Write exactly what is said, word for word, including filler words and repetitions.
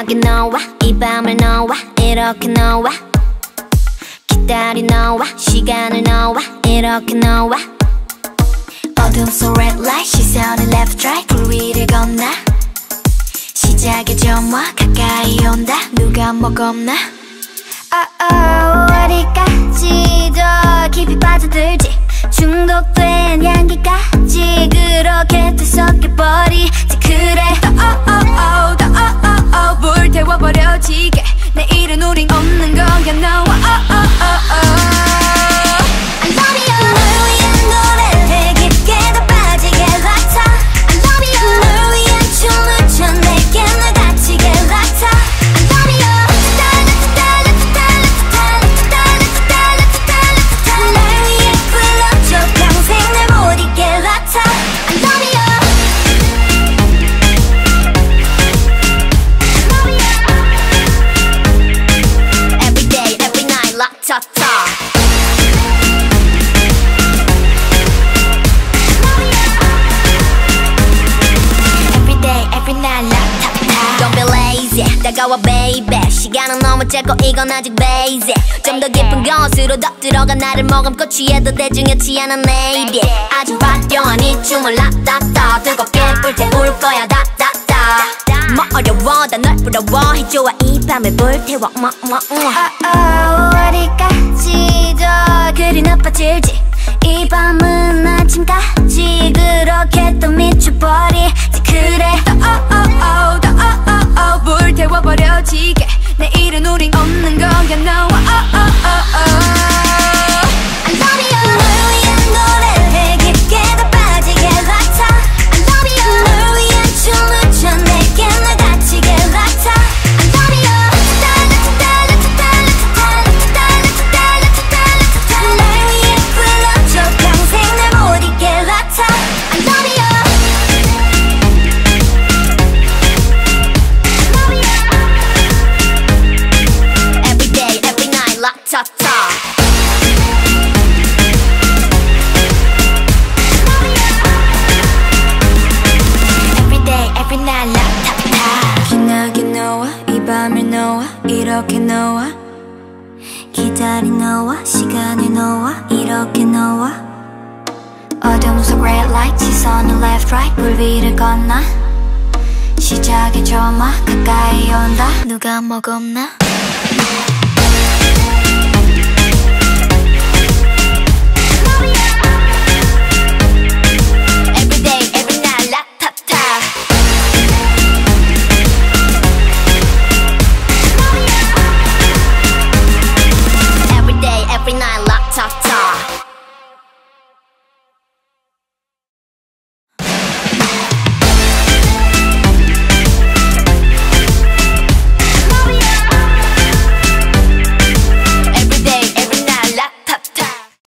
기억이 너와 이 밤을 너와 이렇게 너와 기다린 너와 시간을 너와 이렇게 너와 어둠 속 red light 시선을 left right 불 위를 건너 시작의 점화 가까이 온다 누가 뭐 겁나 oh, oh, 어디까지 더 깊이 빠져들지 중독된 향기까지 그렇게 뒤섞여버리지 그래 더 oh, oh, oh, 더 oh, oh, oh, 불태워버려지게 내일은 우린 없는 거야 너와 oh, oh, oh, oh. I love you 널 위한 노래를 깊게 더 빠지게 락타 I love you 널 위한 춤을 춰 내게 널 다치게 락타 I love you 달라 달라 달라 달라 달라 달라 달라 날 위해 불러줘 평생 날 못 잊게 락타 I love you Every day, every night, latata Every day, every night, latata Don't be lazy, 다가와 baby 시간은 너무 짧고 이건 아직 basic 좀 더 깊은 곳으로 더 들어가 나를 머금고 취해도 대중이었지 않은 lady 아주 화려한 이 춤을 latata 뜨겁게 불태울 거야 다다다 뭐 어려워 다 널 부러워해 좋아 이 밤을 불태워 뭐 뭐 뭐 oh, oh, 어디까지 더 그리 나빠질지 이 밤은 아침까지 그렇게 또 미쳐버리지 그래 더 oh, oh, oh, 더 oh, oh, oh, 불태워버려지게 내일은 우린 없는 거야 너와 oh, oh, oh, oh. I love you 널 위한 노래를 깊게 더 빠지게 락타 I love you 널 위한 춤을 춰 내게 널 다치게 락타 I love you 달라 달라 달라 달라 달라 달라 달라 달라 날 위해 불러줘 평생 날 못 잊게 락타 I love you love you Every day every night latata Every night latata 빛나게 너와 이 밤을 너와 이렇게 너와 기다린 너와 시간을 너와 이렇게 너와 어둠 속 red light 시선을 left right 불 위를 건너 시작의 점화 가까이 온다 누가 뭐 겁나